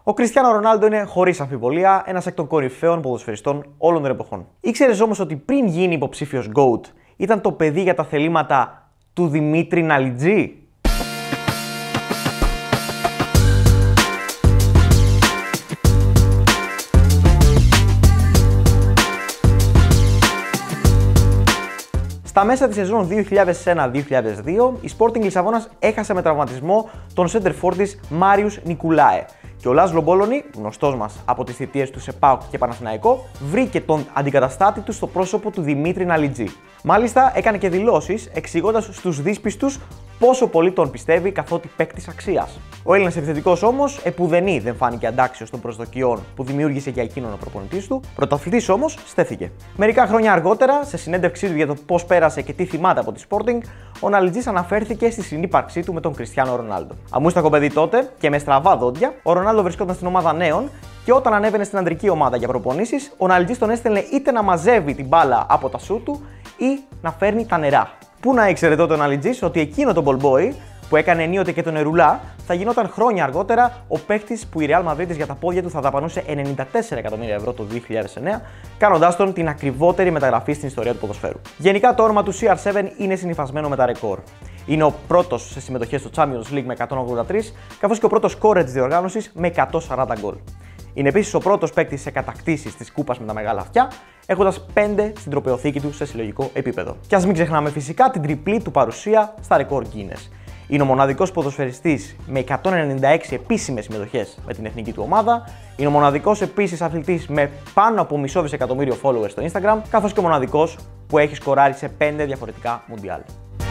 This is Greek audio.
Ο Κριστιάνο Ρονάλντο είναι χωρίς αμφιβολία ένας εκ των κορυφαίων ποδοσφαιριστών όλων των εποχών. Ήξερες όμως ότι πριν γίνει υποψήφιος GOAT ήταν το παιδί για τα θελήματα του Δημήτρη Ναλιτζή? Στα μέσα της σεζόν 2001-2002, η Sporting Λισαβόνας έχασε με τραυματισμό τον center-for της Μάριους Νικουλάε και ο Λάζλο Μπόλωνη, γνωστός μας από τις θητείες του σε ΠΑΟΚ και Παναθηναϊκό, βρήκε τον αντικαταστάτη του στο πρόσωπο του Δημήτρη Ναλιτζή. Μάλιστα, έκανε και δηλώσεις εξηγώντας στους δύσπιστους πόσο πολύ τον πιστεύει καθότι παίκτης αξίας. Ο Έλληνας επιθετικός όμως επουδενή δεν φάνηκε αντάξιος των προσδοκιών που δημιούργησε για εκείνον ο προπονητής του, πρωταθλητής όμως στέθηκε. Μερικά χρόνια αργότερα, σε συνέντευξή του για το πώς πέρασε και τι θυμάται από τη Sporting, ο Ναλιτζής αναφέρθηκε στη συνύπαρξή του με τον Κριστιάνο Ρονάλντο. Αμούστακο παιδί τότε και με στραβά δόντια, ο Ρονάλντο βρισκόταν στην ομάδα νέων και όταν ανέβαινε στην ανδρική ομάδα για προπονήσεις, ο Ναλιτζής τον έστελνε είτε να μαζεύει την μπάλα από τα σούτ του ή να φέρνει τα νερά. Πού να ήξερε τότε ο Ναλιτζής ότι εκείνο το ball boy που έκανε ενίοτε και τον Ερουλά θα γινόταν χρόνια αργότερα ο παίκτης που η Real Madrid για τα πόδια του θα δαπανούσε 94 εκατομμύρια ευρώ το 2009, κάνοντάς τον την ακριβότερη μεταγραφή στην ιστορία του ποδοσφαίρου. Γενικά το όνομα του CR7 είναι συνυφασμένο με τα ρεκόρ. Είναι ο πρώτος σε συμμετοχές στο Champions League με 183, καθώς και ο πρώτος σκόρερ της διοργάνωσης με 140 γκολ. Είναι επίσης ο πρώτος παίκτης σε κατακτήσεις της κούπας με τα μεγάλα αυτιά, έχοντας 5 στην τροπαιοθήκη του σε συλλογικό επίπεδο. Και ας μην ξεχνάμε φυσικά την τριπλή του παρουσία στα ρεκόρ Guinness. Είναι ο μοναδικός ποδοσφαιριστής με 196 επίσημες συμμετοχές με την εθνική του ομάδα. Είναι ο μοναδικός επίσης αθλητής με πάνω από μισό δισεκατομμύριο followers στο Instagram, καθώς και ο μοναδικός που έχει σκοράρει σε 5 διαφορετικά Μουντιάλ.